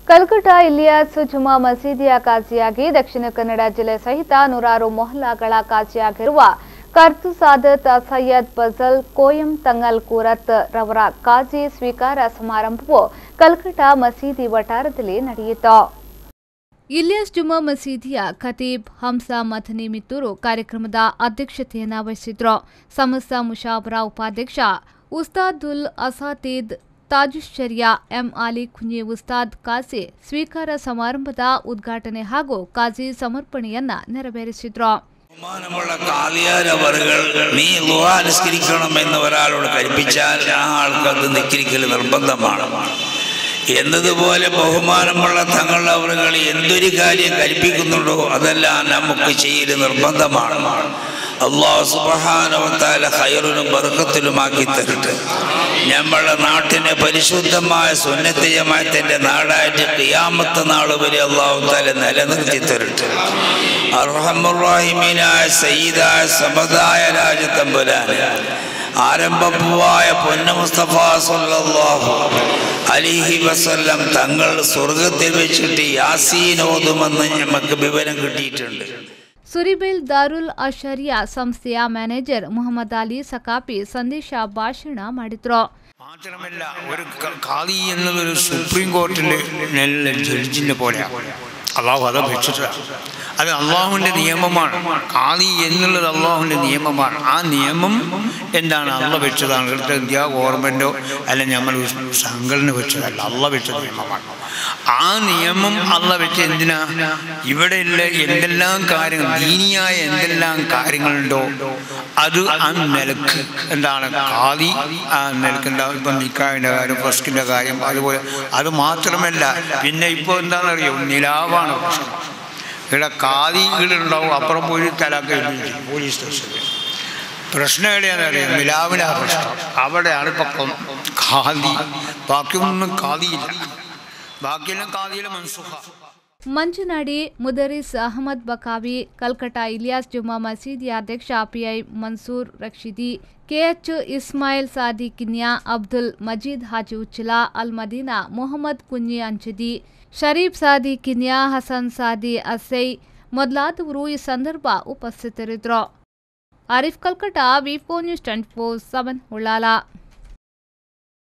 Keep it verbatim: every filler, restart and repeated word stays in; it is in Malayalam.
ಕಲ್ಕಟ್ಟ ಇಲಿಯಾಸ್ ಜುಮಾ ಮಸೀದಿಯ ಕಾಜಿಯಾಗಿ ದಕ್ಷಿಣ ಕನ್ನಡ ಜಿಲ್ಲೆ ಸಹಿತ ನೂರಾರು ಮೊಹಲ್ಲಾಗಳ ಕಾಜಿಯಾಗಿರುವ ಕರ್ತು ಸಾದತ್ ಸೈಯದ್ ಫಜಲ್ ಕೋಯಂ ತಂಗಲ್ ಕೂರತ್ ರವರ ಕಾಜಿ ಸ್ವೀಕಾರ ಸಮಾರಂಭವು ಕಲ್ಕಟ್ಟ ಮಸೀದಿ ವಟಾರದಲ್ಲಿ ನಡೆಯಿತು. ಇಲಿಯಾಸ್ ಜುಮಾ ಮಸೀದಿಯ ಖತೀಬ್ ಹಂಸಾ ಮದನಿ ಮಿತ್ತೂರು ಕಾರ್ಯಕ್ರಮದ ಅಧ್ಯಕ್ಷತೆಯನ್ನು ವಹಿಸಿದ್ರು. ಸಮಸ್ತ ಮುಷಾವರಾ ಉಪಾಧ್ಯಕ್ಷ ಉಸ್ತಾದುಲ್ ಅಸಾತೀದ್ ತಾಜುಶ್ಚರ್ಯ ಎಂ ಆಲಿ ಕುಂಜಿ ಉಸ್ತಾದ್ ಕಾಜಿ ಸ್ವೀಕಾರ ಸಮಾರಂಭದ ಉದ್ಘಾಟನೆ ಹಾಗೂ ಕಾಜಿ ಸಮರ್ಪಣೆಯನ್ನ ನೆರವೇರಿಸಿದ್ರು. ബഹുമാനമുള്ള കാലിയാരവറുകൾ നീ ളുഹാ നിസ്കരിക്കണമെന്ന് ഒരാളോട് കൽപ്പിച്ചാൽ ആ ആൾക്കത് നിസ്കരിക്കൽ നിർബന്ധമാണ് എന്നതുപോലെ ബഹുമാനമുള്ള തങ്ങളുടെ അവറുകൾ എന്തൊരു കാര്യം കൽപ്പിക്കുന്നുണ്ടോ അതെല്ലാം നമുക്ക് ചെയ്യൽ നിർബന്ധമാണ്. അല്ലാഹു സുബ്ഹാനഹു വ തആല ഖൈറിലും ബർക്കത്തിലുമാക്കി തരട്ടെ. നമ്മുടെ നാട്ടിനെ പരിശുദ്ധമായ സുന്നത്ത് ജമാഅത്തിന്റെ നാടായിട്ട് ഖിയാമത്ത് നാൾ വരെ അല്ലാഹു തആല നിലനിർത്തി തരട്ടെ. അർഹമുർ റഹീമീനായ സയ്യിദായ സമദായ രാജതമ്പുരാനെ ആരംഭപ്പുവായ പൊന്നു മുസ്തഫ സല്ലല്ലാഹു അലൈഹി വസല്ലം തങ്ങൾ സ്വർഗത്തിൽ വെച്ചിട്ട് യാസീൻ ഓതുമെന്ന് നമുക്ക് വിവരം കിട്ടിയിട്ടുണ്ട്. ಸುರಿಬೇಲ್ ದಾರುಲ್ ಅಶರಿಯಾ ಸಂಸ್ಥೆಯ ಮ್ಯಾನೇಜರ್ ಮುಹಮ್ಮದ್ ಅಲಿ ಸಕಾಪಿ ಸಂದೇಶ ಭಾಷಣ ಮಾಡಿದ್ರು. മാത്രമല്ല ഒരു ഖാദി എന്നതൊരു സുപ്രീം കോർട്ടിലെ ജഡ്ജിനെ പോലെയാണ്. അള്ളാഹു അത് വെച്ചിട്ടാണ്. അത് അള്ളാഹുവിൻ്റെ നിയമമാണ്. ഖാദി എന്നുള്ളത് അള്ളാഹുവിൻ്റെ നിയമമാണ്. ആ നിയമം എന്താണ്? അള്ള വെച്ചതാണ്. ഇന്ത്യ ഗവൺമെൻറ്റോ അല്ലെങ്കിൽ നമ്മൾ സംഘടന വെച്ചതല്ല, അള്ള വെച്ച നിയമമാണ്. ആ നിയമം അള്ള വെച്ച് എന്തിനാ? ഇവിടെയുള്ള എന്തെല്ലാം കാര്യങ്ങൾ, ദീനിയായ എന്തെല്ലാം കാര്യങ്ങളുണ്ടോ അത് ആ നിലക്ക് എന്താണ് ഖാദി ആ നിലക്കുണ്ടാവും. ഇപ്പം നിക്കാഹിൻ്റെ കാര്യം, ഫസ്റ്റിൻ്റെ കാര്യം, അതുപോലെ അത് മാത്രമല്ല. പിന്നെ ഇപ്പോൾ എന്താണെന്നറിയോ, നിലാവാണ് പ്രശ്നം. ഇവിടെ ഖാദികളുണ്ടാവും, അപ്പുറം പോയി തലാക്ക് പോലീസ് സ്റ്റേഷനിൽ. പ്രശ്നം എവിടെയാണെന്നറിയാം, നിലാവിനാ പ്രശ്നം. അവിടെയാണ് ഇപ്പം ഖാദി. ബാക്കിയൊന്നും ഖാദിയില്ല, ബാക്കിയെല്ലാം ഖാദിയിലെ മൻസൂഖ. ಮಂಜುನಾಡಿ ಮುದರಿಸ್ ಅಹಮದ್ ಬಕಾವಿ, ಕಲ್ಕಟ್ಟ ಇಲಿಯಾಸ್ ಜುಮಾ ಮಸೀದಿ ಅಧ್ಯಕ್ಷ ಪಿಐ ಮನ್ಸೂರ್ ರಕ್ಷಿದಿ, ಕೆಎಚ್ ಇಸ್ಮಾಯಿಲ್ ಸಾದಿ ಕಿನ್ಯಾ, ಅಬ್ದುಲ್ ಮಜೀದ್ ಹಾಜಿ ಉಚ್ಚಿಲಾ, ಅಲ್ ಮದೀನಾ ಮೊಹಮ್ಮದ್ ಕುಂಜಿ ಅಂಚದಿ, ಶರೀಫ್ ಸಾದಿ ಕಿನ್ಯಾ, ಹಸನ್ ಸಾದಿ ಅಸೈ ಮೊದಲಾದವರು ಈ ಸಂದರ್ಭ ಉಪಸ್ಥಿತರಿದ್ದರು. Arif Kalkatta, V four news twenty four seven Ullal.